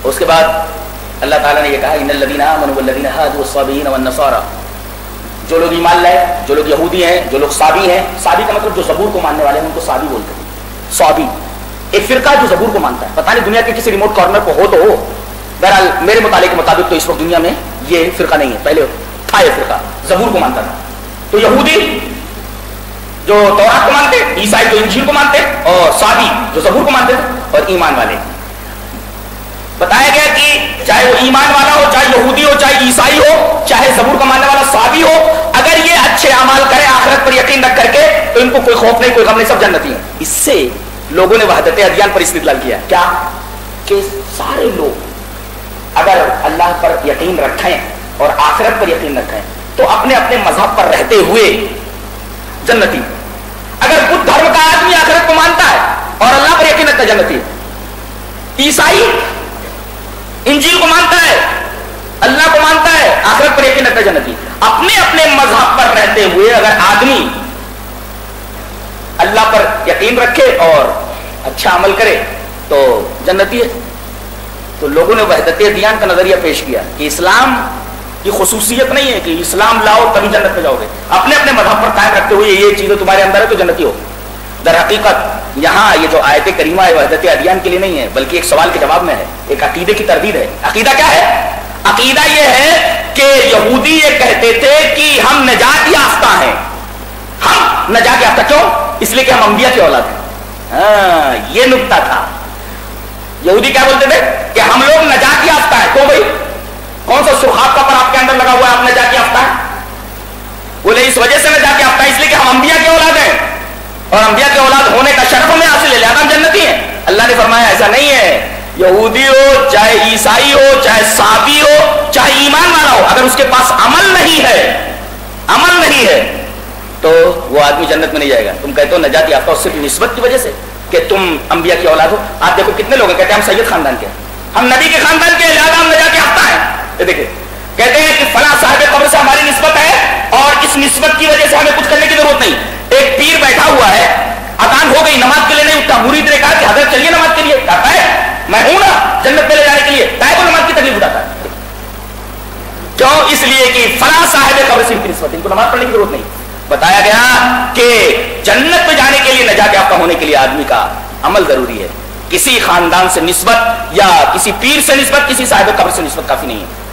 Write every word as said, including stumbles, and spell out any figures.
اس کے بعد اللہ تعالیٰ نے یہ کہا ان الذین آمنوا والذین ہادوا والصابئین والنصارى، جو لوگ ایمان لائے، جو لوگ یہودی ہیں، جو لوگ صابی ہیں، صابی کا مطلب جو زبور کو ماننے والے ہیں ان کو صابی بولتے ہیں. صابی ایک فرقہ جو زبور کو مانتا ہے. پتہ نہیں دنیا کے کسی ریموٹ کارنر کو ہو تو ہو، بہرحال میرے مطالعے کے مطابق تو اس وقت دنیا میں یہ فرقہ نہیں ہے. پہلے تھا یہ فرقہ، زبور کو مانتا تھا. تو یہودی جو تورات کو مانتے، عیسائی جو انجیل کو مانتے، اور صابی جو زبور کو مانتے تھے، اور ایمان والے. بتایا گیا کہ چاہے وہ ایمان والا ہو، چاہے یہودی ہو، چاہے عیسائی ہو، چاہے زبور کو ماننے والا صابی ہو، اگر یہ اچھے اعمال کرے آخرت پر یقین رکھ کر کے تو ان کو کوئی خوف نہیں، کوئی غم نہیں، سب جنتی ہیں. اس سے لوگوں نے وحدت ادیان پر استدلال کیا کیا کہ سارے لوگ اگر اللہ پر یقین رکھیں اور آخرت پر یقین رکھیں تو اپنے اپنے مذہب پر رہتے ہوئے جنتی. اگر بدھ دھرم کا آدمی آخرت کو مانتا ہے اور اللہ پر یقین رکھتا ہے جنتی. عیسائی انجیل کو مانتا ہے، اللہ کو مانتا ہے، آخرت پر یقین رکھتا ہے جنتی. اپنے اپنے مذہب پر رہتے ہوئے اگر آدمی اللہ پر یقین رکھے اور اچھا عمل کرے تو جنتی ہے. تو لوگوں نے وحدت ادیان کا نظریہ پیش کیا کہ اسلام کی خصوصیت نہیں ہے کہ اسلام لاؤ تبھی جنت میں جاؤ گے. اپنے اپنے مذہب پر قائم رکھتے ہوئے یہ چیزیں تمہارے اندر ہے تو جنتی ہو. در حقیقت یہاں یہ جو آیت کریمہ ہے وحدت ادیان کے لیے نہیں ہے بلکہ ایک سوال کے جواب میں ہے، ایک عقیدے کی تردید ہے. عقیدہ کیا ہے؟ عقیدہ یہ ہے کہ یہودی یہ کہتے تھے کہ ہم نجات یافتہ ہیں. ہم نجات یافتہ کیوں؟ اس لیے کہ ہم انبیاء کی اولاد ہیں. ہاں یہ نکتہ تھا. یہودی کیا بولتے تھے کہ ہم لوگ نجات یافتہ ہیں. تو بھائی کون سا سرخاب کا پر آپ کے اندر لگا ہوا ہے آپ نجات یافتہ ہیں؟ بولے اس وجہ سے نجات یافتہ ہے اس لیے کہ ہم انبیاء کی اولاد ہیں اور انبیاء کی اولاد ہونے کا شرف ہمیں حاصل ہے لہذا ہم جنتی ہیں. اللہ نے فرمایا ایسا نہیں ہے. یہودی ہو چاہے عیسائی ہو چاہے صابی ہو چاہے ایمان والا ہو، اگر اس کے پاس عمل نہیں ہے عمل نہیں ہے تو وہ آدمی جنت میں نہیں جائے گا. تم کہتے ہو نجات یافتہ ہو صرف نسبت کی وجہ سے کہ تم انبیاء کی اولاد ہو. آپ دیکھو کتنے لوگ ہیں کہتے ہیں ہم سید خاندان کے، ہم نبی کے خاندان کے لہذا ہم نجات یافتہ ہیں. یہ دیکھیں کہتے ہیں کہ فلاں صاحب قبر سے ہماری نسبت ہے اور اس نسبت کی وجہ سے ہمیں کچھ کرنے کی ضرورت نہیں. ایک پیر بیٹھا ہوا ہے، اذان ہو گئی، نماز کے لیے نہیں اٹھتا. مرید نے کہا کہ حضرت چلیے نماز کے لیے. کہتا ہے میں ہوں نا جنت میں لے جانے کے لیے، کہے کو نماز کی تکلیف اٹھاتا ہے. کیوں؟ اس لیے کہ فلاں صاحب قبر سے کی نسبت، ان کو نماز پڑھنے کی ضرورت نہیں. بتایا گیا کہ جنت میں جانے کے لیے نجات یافتہ ہونے کے لیے آدمی کا عمل ضروری ہے. کسی خاندان سے نسبت یا کسی پیر سے نسبت، کسی صاحب قبر سے نسبت کافی نہیں ہے.